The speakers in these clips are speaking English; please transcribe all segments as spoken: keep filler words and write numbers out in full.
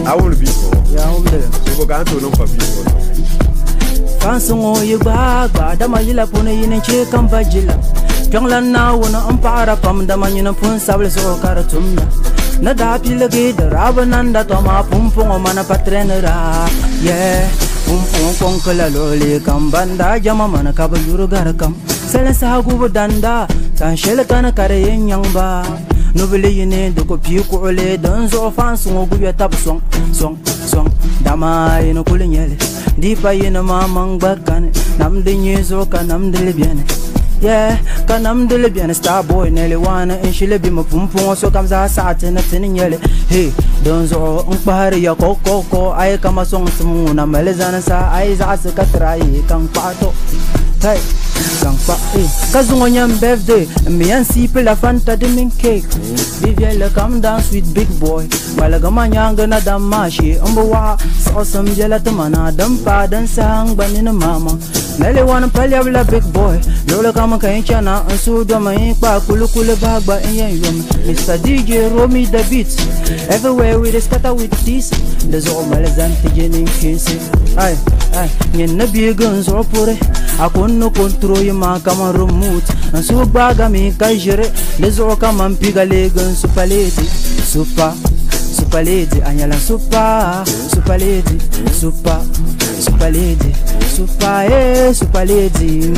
I want to be for. Yeah, I'm there. So go to no for people. Fansongo ye bagba dama yila pune yine che kamba jila pyongla na wona ampara pam dama nyina pun sable so karatumna na da pilage da rabananda to ma pum pum mana patrenera yeah pum pum kon kala lole kambanda jama mana kabayuru garakam sele sa gubu danda tan shele kana kare yenyamba nobele yine de ko pi ko le dan zo fansongo guya tab song song song dama yino kulinyele Dipa yina mamang bakane nam de nyezo ka nam de lebiane yeah ka nam de lebiane star boy Nelly wana en shile bi ma pum pum so kam za sa tena teninyele hey don zo on pare ya ko ko ko ay kama song sumu na melezana sa ay za sa katrai kan pato hey kan pa eh kazungo nyam birthday me an sipe la fanta de min cake vivielle come down sweet big boy malaga manyanga na damashi umbawa awesome jelata mana dam pa dan sang banina mama Nelly wanna palya la big boy lola kama kain chana ansu do mai pa kulu kulu bagba en yum Mister D J Romy the beats everywhere we just scatter with this there's all my legend beginning kiss ay ay nyen na bigun zo pore akonno control ma kama remote ansu baga mi kai jere lezo kama mpiga legun super lady super super lady anyala super super lady super super lady super eh super lady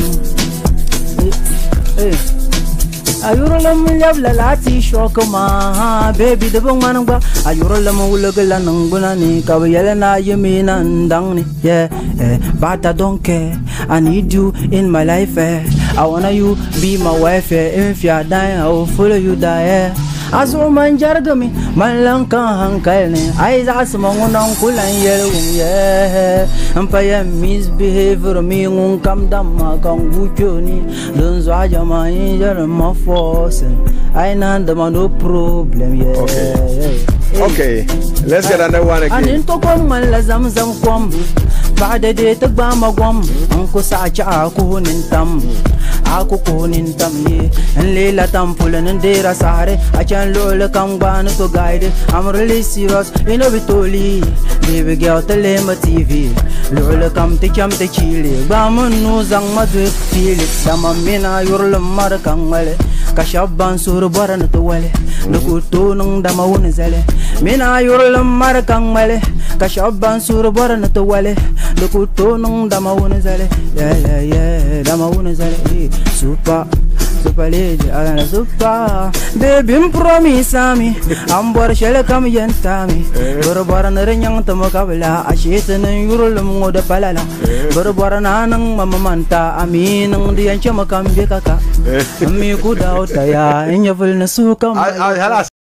eh ayuro lam lab la lati shokama baby de bong manangba ayuro lam ulagala nanguna ni kabayala na yemina ndang ni yeah eh but I don't care I need you in my life eh I wanna you be my wife eh if you're dying I will follow you die eh aso manjargami malanka hankalne ai za su mangunan kulan yelwun ye ampaya misbehavior mi ngun kam damma kan gujoni don zo jama'i jar ma forcing ai nan da no problem ye okay okay let's get another one again anin to kon man la zam zam kom baada de ta ba ma gom an ko sa cha ko nin tam aku konin tamye en lela tampulan ndera sare achan lol kangban to guide I'm really serious you know bitoli baby girl telema T V lol kam te cham te chile ba manu zang madwe fili dama mina yurl mar kangale kashaban sur baran to wale lukuto nang dama won zale mina yurl mar kangale kashaban sur baran to wale lukuto nang dama won zale yeah yeah yeah dama won zale super super lady agana super baby promise me ambor shele kam yentami borbor na renyang tamo kabla ashita na yurul mo da palala borbor na nang mamamanta amin nang diyan chama kam be kaka mi ku daw taya inyaful na suka